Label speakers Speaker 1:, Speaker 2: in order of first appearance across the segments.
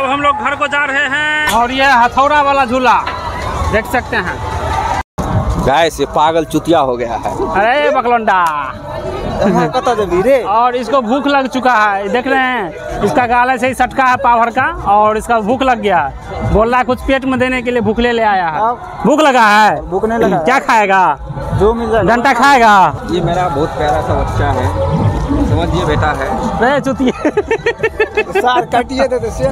Speaker 1: अब हम लोग घर को जा रहे हैं और ये हथौड़ा वाला झूला देख सकते हैं।
Speaker 2: गाइस ये पागल चुतिया हो गया है।
Speaker 1: अरे बकलोंडा और इसको भूख लग चुका है, देख रहे हैं इसका गाल से ही सटका है पावर का और इसका भूख लग गया है। बोल रहा है कुछ पेट में देने के लिए भूखले ले आया है। भूख लगा है, भूख नहीं लगा, क्या खाएगा? जो मिल जाए डंडा खाएगा।
Speaker 2: ये मेरा बहुत प्यारा सा बच्चा है, समझिए बेटा है।
Speaker 1: काटिए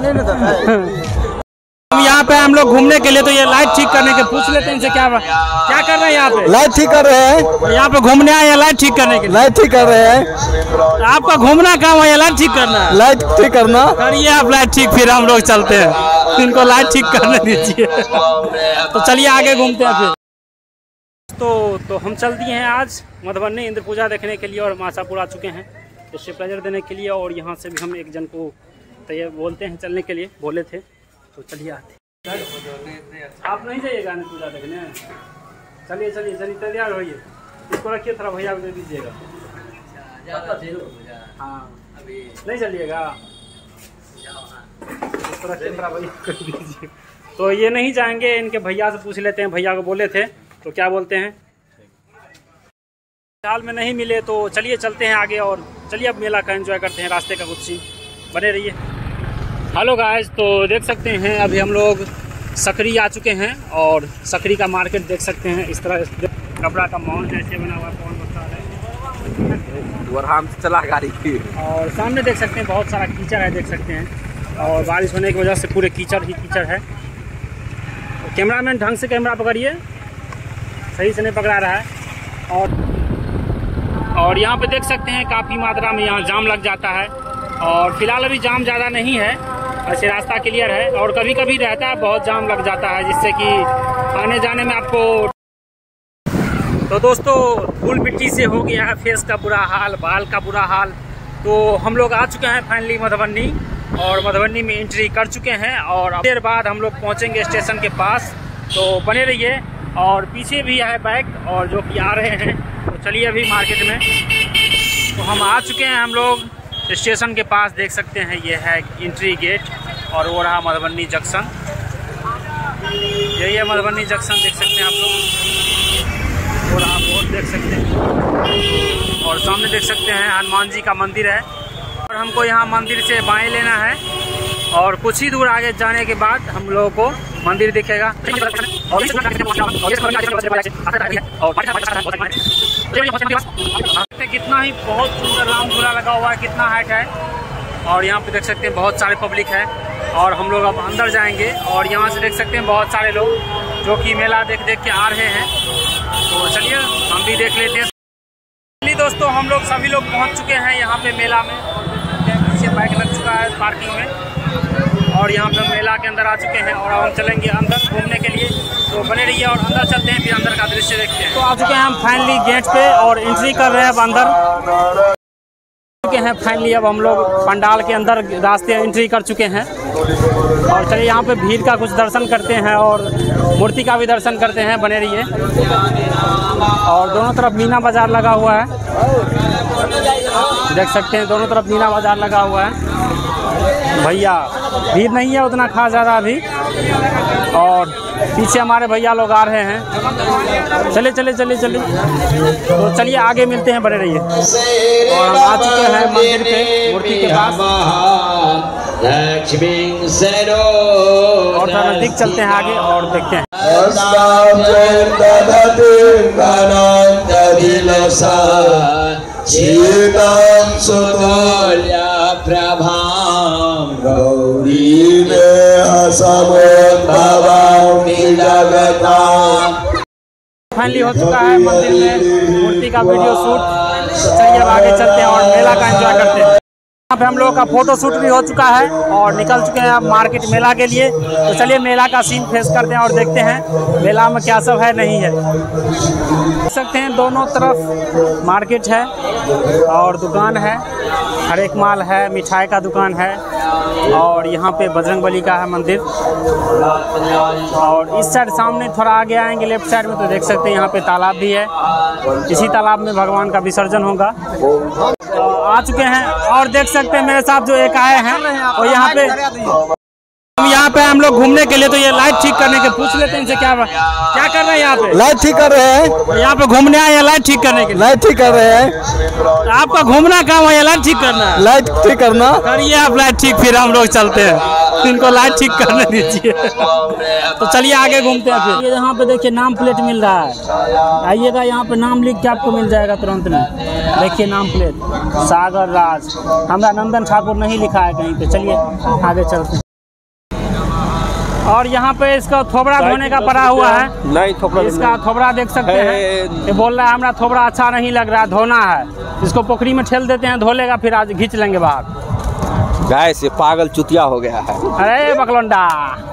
Speaker 1: हम यहाँ पे हम लोग घूमने के लिए, तो ये लाइट ठीक करने के पूछ लेते हैं इनसे क्या कर रहे हैं यहाँ पे?
Speaker 2: लाइट ठीक कर रहे हैं।
Speaker 1: यहाँ पे घूमने आए हैं लाइट ठीक करने के लिए।
Speaker 2: लाइट ठीक कर रहे हैं।
Speaker 1: आपका घूमना काम है, लाइट ठीक करना है।
Speaker 2: लाइट ठीक करना
Speaker 1: करिए आप लाइट ठीक, फिर हम लोग चलते हैं। इनको लाइट ठीक करने दीजिए। तो चलिए आगे घूमते हैं फिर। तो हम चल दिए हैं आज मधुबनी इंद्र पूजा देखने के लिए और मासापुर आ चुके हैं इससे प्लेजर देने के लिए। और यहाँ से भी हम एक जन को तैयार बोलते हैं चलने के लिए, बोले थे तो चलिए आते। आप नहीं जाइएगा इंद्र पूजा देखने? चलिए चलिए चलिए तैयार होइए। इसको रखिए थोड़ा, भैया को दे दीजिएगा। हाँ नहीं चलिएगा, इसको रखिए थोड़ा, भैया को दे दीजिए। तो ये नहीं जाएंगे, इनके भैया से पूछ लेते हैं। भैया को बोले थे तो क्या बोलते हैं, हाल में नहीं मिले तो चलिए चलते हैं आगे और चलिए अब मेला का एंजॉय करते हैं। रास्ते का कुछ सीन, बने रहिए। हेलो गाइस, तो देख सकते हैं अभी हम लोग सकरी आ चुके हैं और सकरी का मार्केट देख सकते हैं। इस तरह कपड़ा का मॉल जैसे बना हुआ, कौन बता रहे
Speaker 2: हम चला गाड़ी की। और
Speaker 1: सामने देख सकते हैं बहुत सारा कीचड़ है, देख सकते हैं, और बारिश होने की वजह से पूरे कीचड़ ही कीचड़ है। तो कैमरामैन ढंग से कैमरा पकड़िए, सही से नहीं पकड़ा रहा है। और यहाँ पे देख सकते हैं काफ़ी मात्रा में यहाँ जाम लग जाता है और फिलहाल अभी जाम ज़्यादा नहीं है, ऐसे रास्ता क्लियर है। और कभी कभी रहता है बहुत जाम लग जाता है, जिससे कि आने जाने में आपको। तो दोस्तों धूल मिट्टी से हो गया है फेस का बुरा हाल, बाल का बुरा हाल। तो हम लोग आ चुके हैं फाइनली मधुबनी और मधुबनी में एंट्री कर चुके हैं और देर बाद हम लोग पहुँचेंगे स्टेशन के पास। तो बने रहिए। और पीछे भी है बाइक और जो कि आ रहे हैं, तो चलिए अभी मार्केट में। तो हम आ चुके हैं हम लोग स्टेशन के पास, देख सकते हैं ये है एंट्री गेट और वो रहा मधुबनी जंक्शन। यही है मधुबनी जंक्शन, देख सकते हैं आप लोग। वो रहा बोर्ड देख सकते हैं और सामने देख सकते हैं हनुमान जी का मंदिर है। और हमको यहाँ मंदिर से बाएं लेना है और कुछ ही दूर आगे जाने के बाद हम लोगों को मंदिर दिखेगा। कितना ही बहुत सुंदर राम झूला लगा हुआ है, कितना हाइट है। और यहाँ पे देख सकते हैं बहुत सारे पब्लिक है और हम लोग अब अंदर जाएंगे। और यहाँ से देख सकते हैं बहुत सारे लोग जो कि मेला देख के आ रहे हैं। तो चलिए हम भी देख लेते हैं। चलिए दोस्तों हम लोग सभी लोग पहुँच चुके हैं यहाँ पे मेला में। पीछे बाइक लग चुका है पार्किंग में और यहाँ पे मेला के अंदर आ चुके हैं और हम चलेंगे अंदर घूमने के लिए। तो बने रहिए और अंदर चलते हैं, फिर अंदर का दृश्य देखते हैं। तो आ चुके हैं हम फाइनली गेट पे और एंट्री कर रहे हैं अब अंदर चुके हैं फाइनली। अब हम लोग पंडाल के अंदर रास्ते एंट्री कर चुके हैं और चलिए यहाँ पे भीड़ का कुछ दर्शन करते हैं और मूर्ति का भी दर्शन करते हैं। बने रहिए। और दोनों तरफ मीना बाजार लगा हुआ है, देख सकते हैं दोनों तरफ मीना बाजार लगा हुआ है। भैया भीड़ नहीं है उतना खास ज़्यादा अभी और पीछे हमारे भैया लोग आ रहे हैं। चले चले चले चले, तो चलिए आगे मिलते हैं, बने रहिए। और हम आ चुके हैं मंदिर पे, मूर्ति के पास और थोड़ा नजदीक चलते हैं आगे और देखते हैं। फाइनली हो चुका है मंदिर में मूर्ति का वीडियो शूट। चलिए अब आगे चलते हैं और मेला का एंजॉय करते हैं। यहाँ पे हम लोगों का फोटो शूट भी हो चुका है और निकल चुके हैं अब मार्केट मेला के लिए। तो चलिए मेला का सीन फेस करते हैं और देखते हैं मेला में क्या सब है नहीं है। देख सकते हैं दोनों तरफ मार्केट है और दुकान है, हर एक माल है, मिठाई का दुकान है और यहाँ पे बजरंगबली का है मंदिर। और इस साइड सामने थोड़ा आगे आएंगे लेफ्ट साइड में तो देख सकते हैं यहाँ पे तालाब भी है। इसी तालाब में भगवान का विसर्जन होगा। आ चुके हैं और देख सकते हैं मेरे साथ जो एक आए हैं और यहाँ पे पे हम लोग घूमने के लिए, तो ये लाइट ठीक करने के पूछ लेते हैं इनसे क्या कर रहे हैं यहाँ पे।
Speaker 3: लाइट ठीक कर रहे हैं।
Speaker 1: यहाँ पे घूमने आए हैं लाइट ठीक करने के लिए।
Speaker 3: लाइट ठीक कर रहे हैं।
Speaker 1: आपका घूमना काम है, लाइट ठीक करना है।
Speaker 3: लाइट ठीक करना।
Speaker 1: करिए आप लाइट ठीक, फिर हम लोग चलते हैं, इनको लाइट ठीक करने दीजिए। तो चलिए आगे घूमते हैं फिर। यहाँ पे देखिए नाम प्लेट मिल रहा है, आइएगा यहाँ पे नाम लिख के आपको मिल जाएगा तुरंत में। देखिए नाम प्लेट सागर राज, हमारा नंदन ठाकुर नहीं लिखा है कहीं पे। चलिए आगे चलते हैं। और यहाँ पे इसका थोबड़ा धोने का पड़ा हुआ है।
Speaker 2: नहीं थोबड़ा,
Speaker 1: इसका थोबड़ा देख सकते हैं। ये बोल रहा है हमारा थोबड़ा अच्छा नहीं लग रहा है, धोना है। इसको पोखरी में ठेल देते हैं, धो लेगा, फिर आज खींच लेंगे बाहर।
Speaker 2: गाय से पागल चुतिया हो गया है।
Speaker 1: अरे बकलौंडा।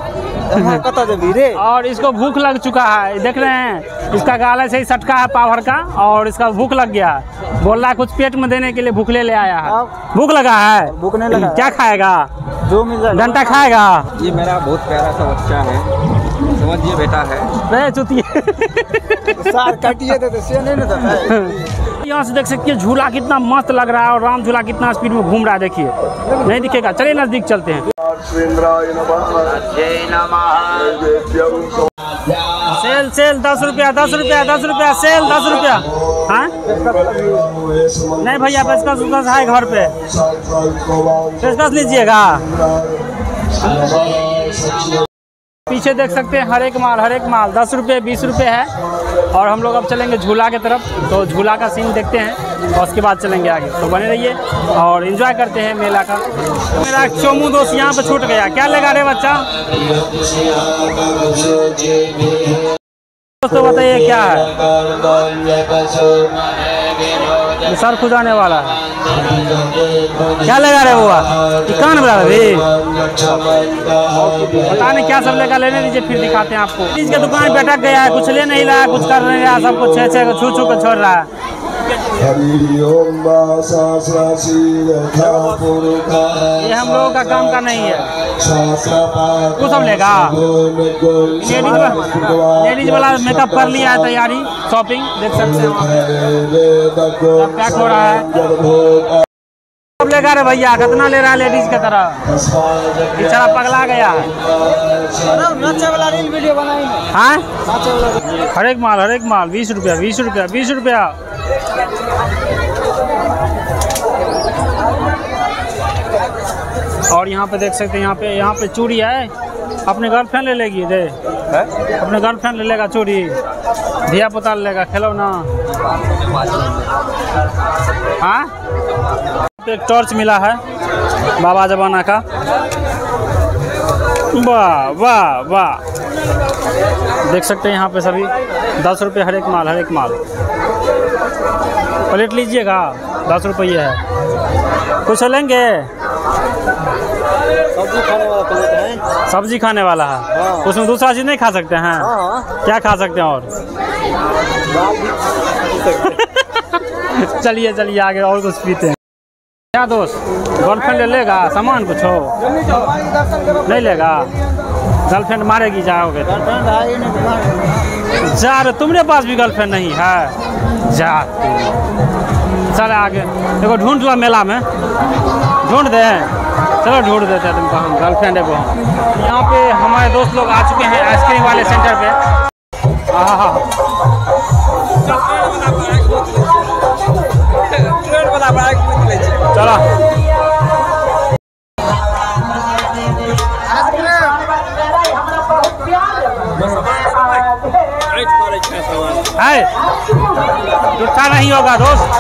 Speaker 1: और इसको भूख लग चुका है, देख रहे हैं इसका गाल से ही सटका है पावर का, और इसका भूख लग गया है। बोल रहा है कुछ पेट में देने के लिए भूखले ले आया है। भूख लगा है, भूख नहीं लगा, क्या खाएगा? जो मिल जाए डंडा खाएगा।
Speaker 2: ये मेरा बहुत प्यारा सा बच्चा है, समझिए बेटा है।
Speaker 1: चुतिए
Speaker 3: काटिए
Speaker 1: यहाँ से देख सकते हैं झूला कितना मस्त लग रहा है, और राम झूला कितना स्पीड में घूम रहा है। देखिए नहीं दिखेगा, चलिए नजदीक चलते हैं। सेल सेल 10 रुपया 10 रुपया 10 रुपया सेल 10 रुपया। हाँ नहीं भैया, पेशकश है घर पे, पेशकश लीजिएगा। पीछे देख सकते हैं हर एक माल 10 रुपये 20 रुपये है। और हम लोग अब चलेंगे झूला की तरफ, तो झूला का सीन देखते हैं और उसके बाद चलेंगे आगे। तो बने रहिए और एंजॉय करते हैं मेला का। मेरा चोमू दोस्त यहाँ पे छूट गया, क्या लेगा रे बच्चा? दोस्तों बताइए क्या है? सर खुदाने वाला है, क्या लगा रहे हुआ? कान बजा रहे, पता नहीं क्या सब लेगा। लेने दीजिए फिर दिखाते हैं आपको। चीज के दुकान पे अटक गया है, कुछ ले नहीं रहा है, कुछ कर नहीं रहा, सब कुछ छे छू छू के छोड़ रहा है। ये हम लोगों का काम का नहीं है, वो सब लेगा। लेडीज वाला मेकअप कर लिया है, तैयारी शॉपिंग देख सकते हैं। सब पैक हो रहा है। सब लेगा रे भैया, कितना ले रहा है लेडीज की तरह, बेचारा पगला गया है। हाँ हर एक माल 20 रुपया 20 रुपया 20 रुपया। और यहाँ पे देख सकते हैं, यहाँ पे चूड़ी है। अपने गर्लफ्रेंड ले लेगी दे, अपने गर्लफ्रेंड ले लेगा चूड़ी, धिया पुता ले लेगा खिलौना। हाँ एक टॉर्च मिला है बाबा जमाना का। वाह वाह वाह, देख सकते हैं यहाँ पे सभी 10 रुपये हर एक माल। प्लेट लीजिएगा 10 रुपये है। कुछ लेंगे? सब्जी खाने वाला है। हाँ। उसमें दूसरा चीज़ नहीं खा सकते हैं? हाँ। क्या खा सकते हैं और? चलिए चलिए आगे और कुछ पीते हैं। क्या दोस्त गर्लफ्रेंड ले लेगा? सामान कुछ हो नहीं लेगा? गर्लफ्रेंड मारेगी जाओगे? जा रहे तुम्हारे पास भी गर्लफ्रेंड नहीं है? जा चल आगे देखो, ढूंढ लो मेला में, ढूंढ दे, चलो ढूंढ देते हैं तुमको हम गर्लफ्रेंड है वो। यहाँ पे हमारे दोस्त लोग आ चुके हैं आइसक्रीम वाले सेंटर पे। हाँ चलो है, जुट्ठा नहीं होगा दोस्त।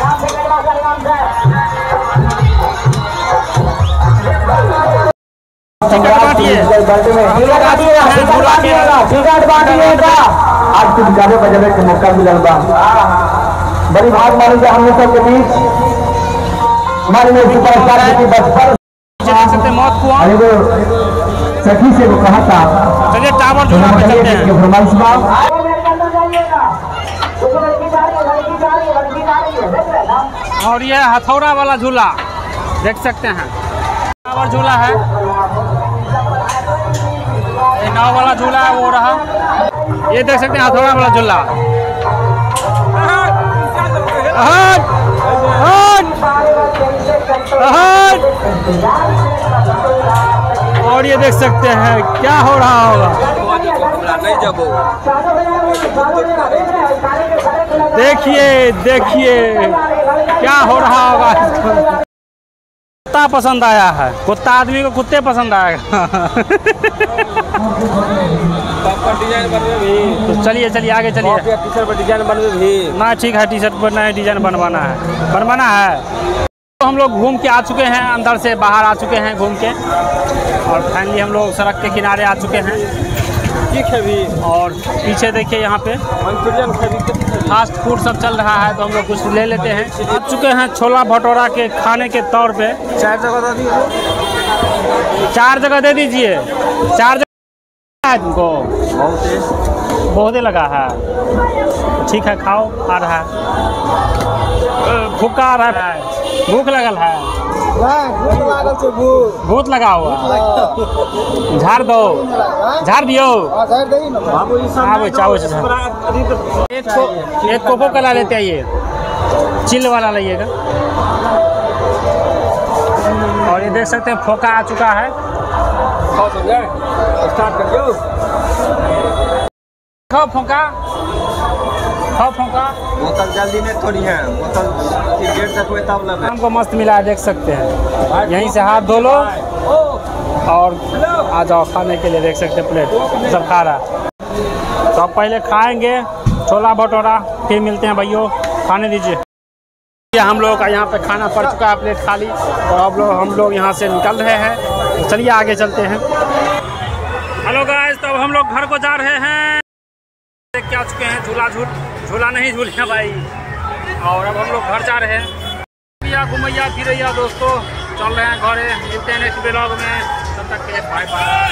Speaker 4: आज कुछ गाने बजाने का मौका मिला, बड़ी भाग मानी हम लोग के बीच हमारे
Speaker 1: मौत कुआं
Speaker 4: सखी से वो कहा था।
Speaker 1: चलिए टावर झूला पे चलते हैं। और ये हथौड़ा वाला झूला देख सकते हैं, टावर झूला है, ये नाव वाला झूला है वो रहा। ये देख सकते हैं हथौड़ा वाला झूला। और और ये देख सकते हैं क्या हो रहा होगा।
Speaker 2: नहीं जब
Speaker 1: देखिए देखिए क्या हो रहा होगा। कुत्ता पसंद आया है, कुत्ता आदमी को कुत्ते पसंद आएगा।
Speaker 2: डिजाइन बनवे भी
Speaker 1: तो चलिए चलिए आगे चलिए।
Speaker 2: टी शर्ट पर डिजाइन बनवे भी
Speaker 1: ना ठीक है, टी शर्ट पर नया डिजाइन बनवाना है। तो हम लोग घूम के आ चुके हैं, अंदर से बाहर आ चुके हैं घूम के, और फाइनली हम लोग सड़क के किनारे आ चुके हैं।
Speaker 2: ठीक है भी।
Speaker 1: और पीछे देखिए यहाँ पे
Speaker 2: मंचूरियन
Speaker 1: फास्ट फूड सब चल रहा है, तो हम लोग कुछ ले लेते हैं। आ चुके हैं छोला भटूरा के खाने के तौर पे।
Speaker 2: 4 जगह दे दिए,
Speaker 1: 4 जगह दे दीजिए। 4 जगह है तुमको? बहुत ही लगा है। ठीक है खाओ, आ रहा है, भूखा आ रहा है, भूख लगल है, भूत लगा हुआ, झाड़ दो, झाड़ दियो। एक कोको कला लेते आइए, चिल वाला लाइएगा। और ये देख सकते हैं फोका आ चुका है।
Speaker 2: स्टार्ट कर दो।
Speaker 1: खाओ फोका, खाओ फोका।
Speaker 2: बोतल जल्दी में थोड़ी है, बोतल गेट तक हुए तब लगे।
Speaker 1: हमको मस्त मिला है, देख सकते हैं। यहीं से हाथ धो लो और आ जाओ खाने के लिए। देख सकते हैं प्लेट सब खा रहा है। तो अब पहले खाएंगे छोला भटूरा, फिर मिलते हैं भाइयों, खाने दीजिए। हम लोग का यहाँ पे खाना पड़ चुका है, प्लेट खाली, और अब हम लोग यहाँ से निकल रहे हैं। तो चलिए आगे चलते हैं। हेलो गाइस, तो अब हम लोग घर को जा रहे हैं। क्या चुके हैं, झूला नहीं झूलिया भाई। और अब हम लोग घर जा रहे हैं। घुमैया फिरैया दोस्तों, चल रहे हैं घरे। मिलते हैं नेक्स्ट ब्लॉग में, तब तक के बाय बाय।